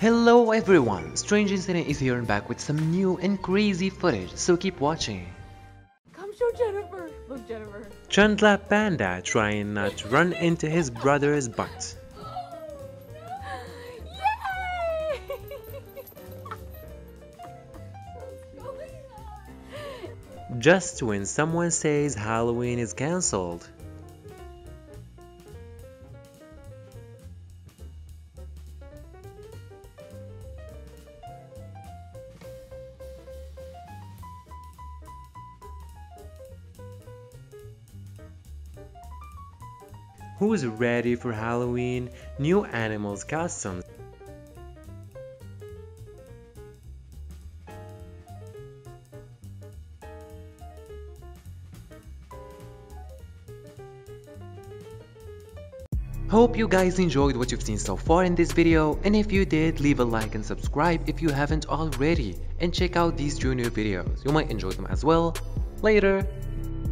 Hello everyone, Strange Incident is here and back with some new and crazy footage, so keep watching. Come show Jennifer! Look, Jennifer. Chandler Panda trying not to run into his brother's butt. Yay! Just when someone says Halloween is cancelled. Who's ready for Halloween? New animals costumes. Hope you guys enjoyed what you've seen so far in this video, and if you did, leave a like and subscribe if you haven't already, and check out these junior videos, you might enjoy them as well. Later!